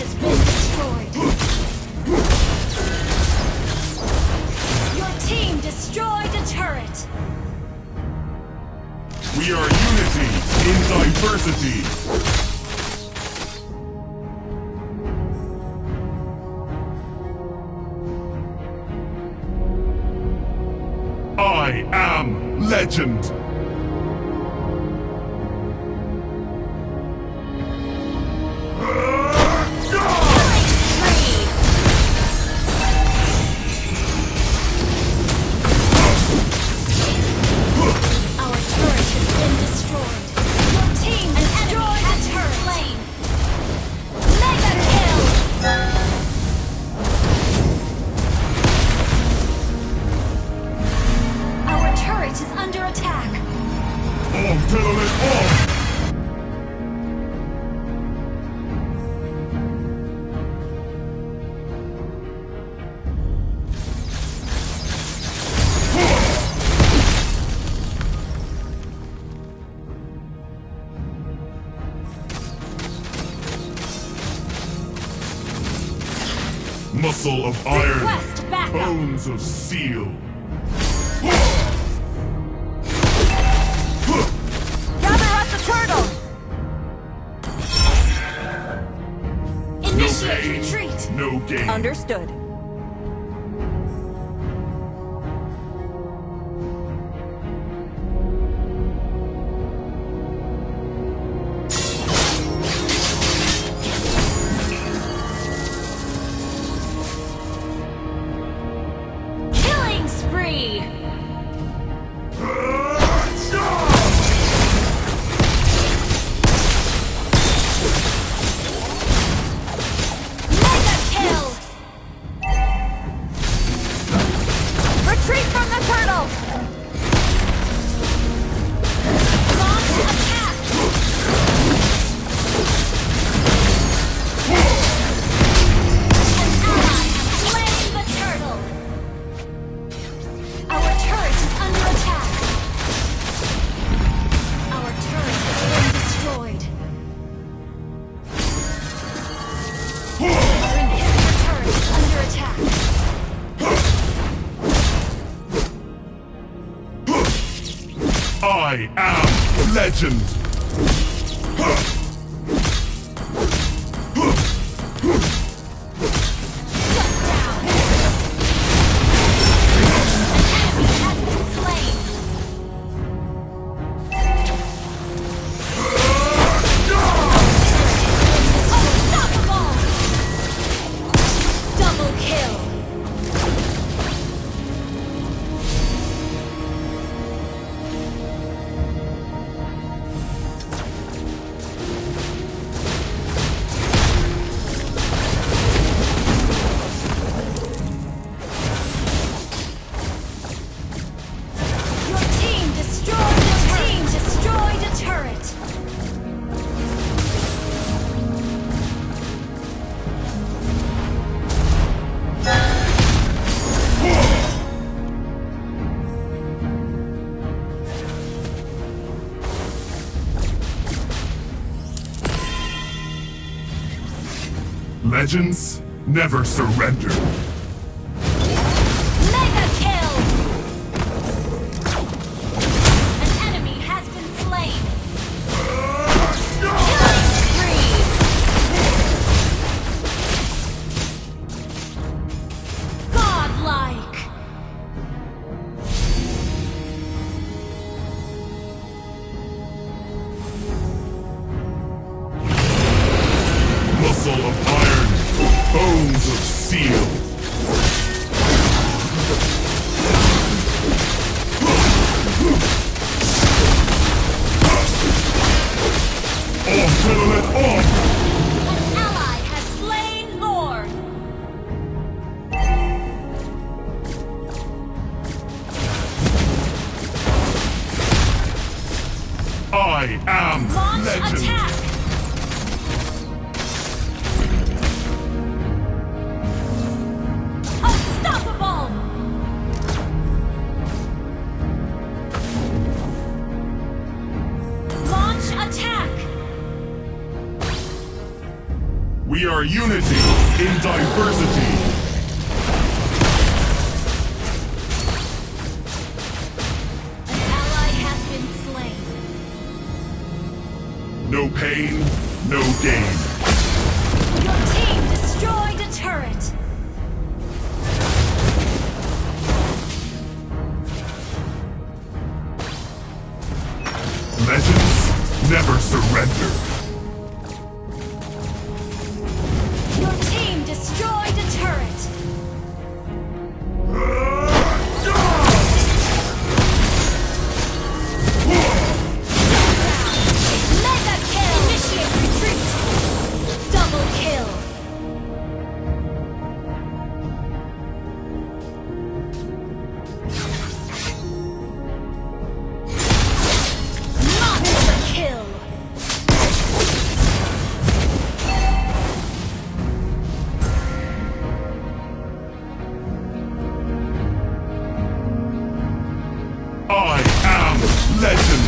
has been destroyed. Your team destroyed a turret. We are unity in diversity. I am legend. Muscle of iron, bones of steel. Gather at the turtle! Initiate retreat! No gain. Understood. I am legend! Legends never surrender. Mega kill! An enemy has been slain. Killing spree! Godlike! Muscle of iron, bones of steel. Off, gentlemen, off! An ally has slain Lord! I am Launch legend! attack! are unity in diversity. An ally has been slain. No pain, no gain. Your team destroyed a turret. Legends never surrender. Your team destroyed a turret. Mega kill! Initiate retreat! Double kill! Monster kill! I am legend.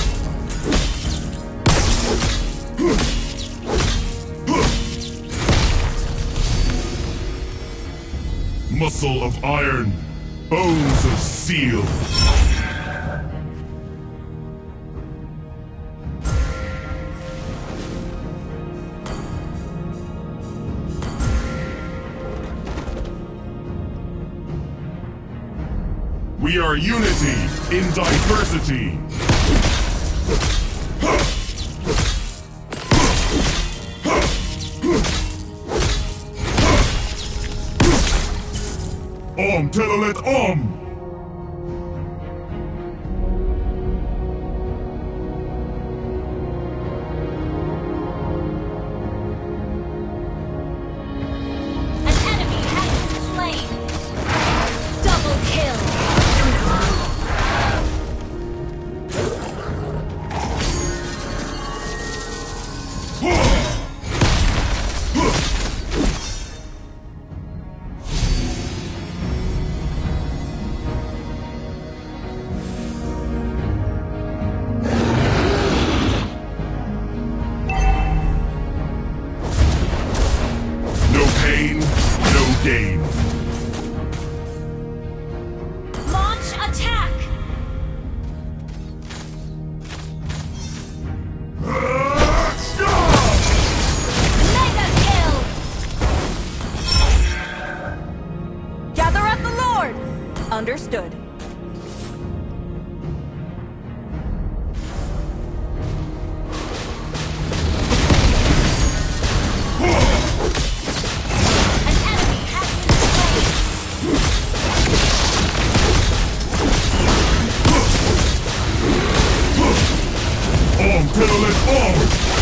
Muscle of iron, bones of steel. We are unity in diversity. Om Telolet Om! An enemy has been slain. Double kill. No pain, no gain. Launch attack. Mega kill. Gather at the Lord! Understood. An enemy has been slain. Om Telolet Om!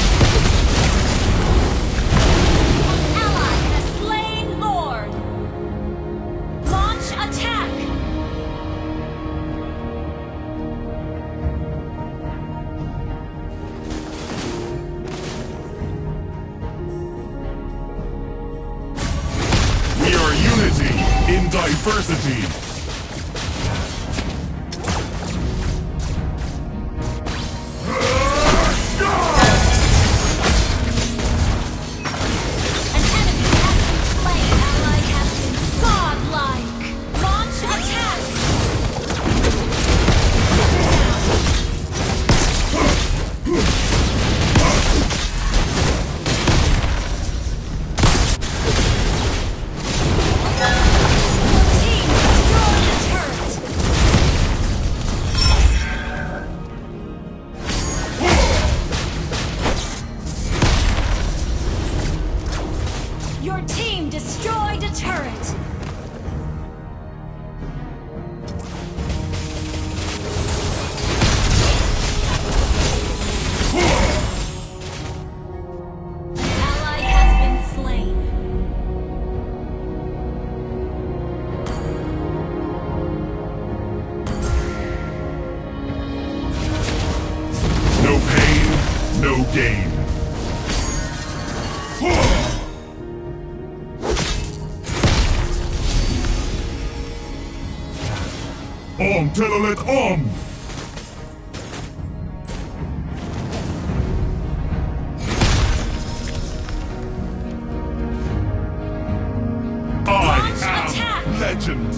Ally has slain Lord. Launch attack. We are unity in diversity. An enemy has been slain. Ally has been godlike. Launch attack. Team destroyed a turret. Your team destroyed a turret. An ally has been slain. No pain, no gain. Om Telolet Om! legend.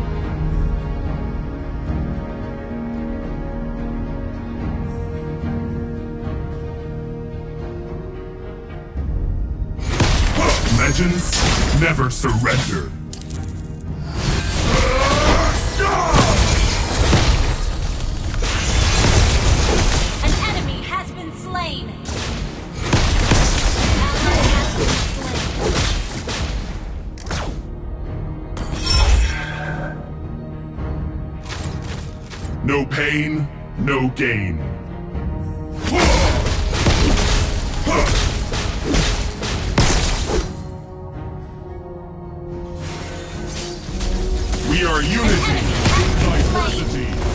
Legends never surrender. An enemy has been slain. An ally has been slain. No pain, no gain. We are unity in diversity.